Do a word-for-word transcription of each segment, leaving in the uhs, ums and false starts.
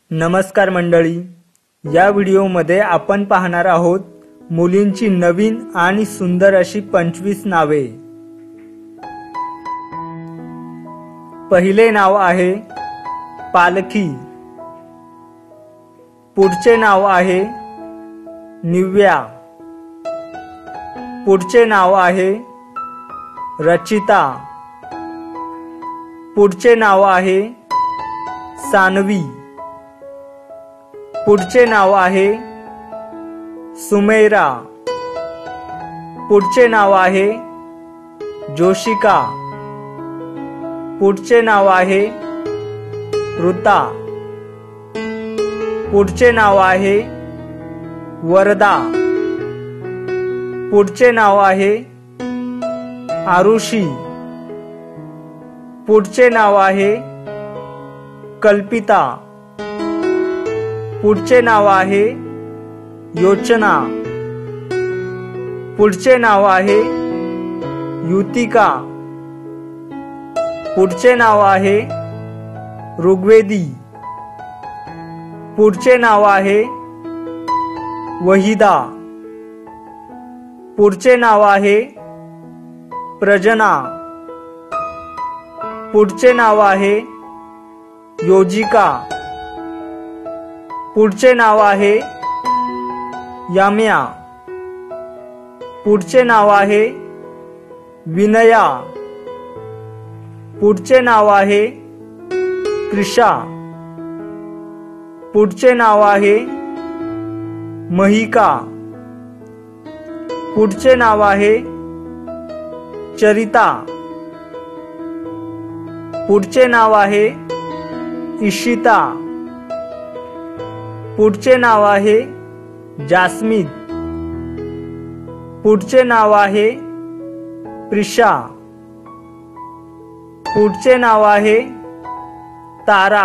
नमस्कार मंडळी, या व्हिडिओमध्ये आपण पाहणार आहोत मुलींची नवीन आणि सुंदर अशी पंचवीस नावे। पहिले नाव आहे पालखी। पुढचे नाव आहे निव्या। पुढचे नाव आहे रचिता। पुढचे नाव आहे सानवी। पुढचे नाव आहे सुमेरा। पुढचे नाव आहे जोशिका। पुढचे नाव आहे ऋता। पुढचे नाव आहे वरदा। पुढचे नाव आहे आरुषी। पुढचे नाव आहे कल्पिता। पुढचे नाव आहे योचना। पुढचे नाव आहे युतिका। पुढचे नाव आहे ऋग्वेदी। पुढचे नाव आहे वहिदा। पुढचे नाव आहे प्रजना। पुढचे नाव आहे योजिका। पुढचे नाव आहे याम्या। पुढचे नाव आहे विनया। पुढचे नाव आहे त्रिषा। पुढचे नाव आहे महिका। पुढचे नाव आहे चरिता। पुढचे नाव आहे इशिता। पुढचे नाव आहे जास्मिन। पुढचे नाव आहे प्रिशा। पुढचे नाव आहे तारा।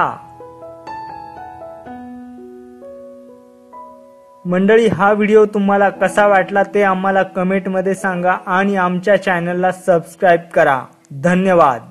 मंडळी, हा व्हिडिओ तुम्हाला कसा वाटला ते आम्हाला कमेंट मध्ये सांगा आणि आमच्या चॅनलला सबस्क्राइब करा। धन्यवाद।